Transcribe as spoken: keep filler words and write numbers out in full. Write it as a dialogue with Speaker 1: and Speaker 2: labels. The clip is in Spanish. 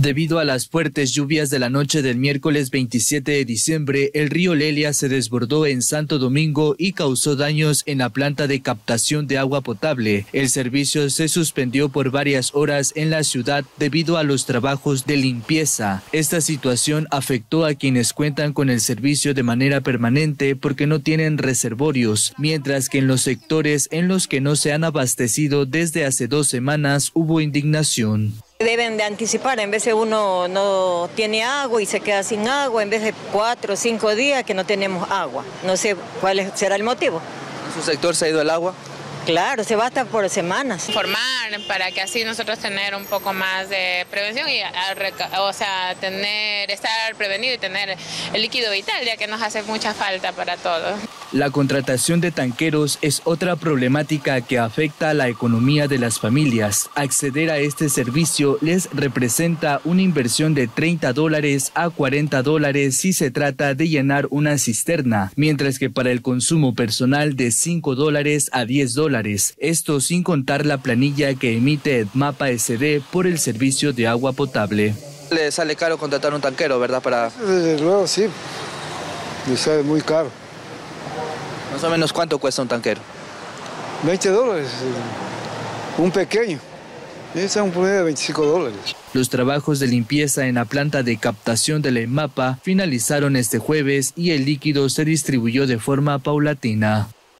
Speaker 1: Debido a las fuertes lluvias de la noche del miércoles veintisiete de diciembre, el río Lelia se desbordó en Santo Domingo y causó daños en la planta de captación de agua potable. El servicio se suspendió por varias horas en la ciudad debido a los trabajos de limpieza. Esta situación afectó a quienes cuentan con el servicio de manera permanente porque no tienen reservorios, mientras que en los sectores en los que no se han abastecido desde hace dos semanas hubo indignación.
Speaker 2: Deben de anticipar, en vez de uno no tiene agua y se queda sin agua, en vez de cuatro o cinco días que no tenemos agua. No sé cuál será el motivo.
Speaker 1: ¿En su sector se ha ido el agua?
Speaker 2: Claro, se va hasta por semanas.
Speaker 3: Formar para que así nosotros tener un poco más de prevención y, o sea, tener, estar prevenido y tener el líquido vital, ya que nos hace mucha falta para todos.
Speaker 1: La contratación de tanqueros es otra problemática que afecta a la economía de las familias. Acceder a este servicio les representa una inversión de treinta dólares a cuarenta dólares si se trata de llenar una cisterna, mientras que para el consumo personal de cinco dólares a diez dólares. Esto sin contar la planilla que emite Edmapa S D por el servicio de agua potable.
Speaker 4: Le sale caro contratar un tanquero, ¿verdad? Para...
Speaker 5: Desde luego sí, le sale muy caro.
Speaker 4: Más o menos, ¿cuánto cuesta un tanquero?
Speaker 5: veinte dólares, un pequeño. Es un promedio de veinticinco dólares.
Speaker 1: Los trabajos de limpieza en la planta de captación de la EMAPA finalizaron este jueves y el líquido se distribuyó de forma paulatina.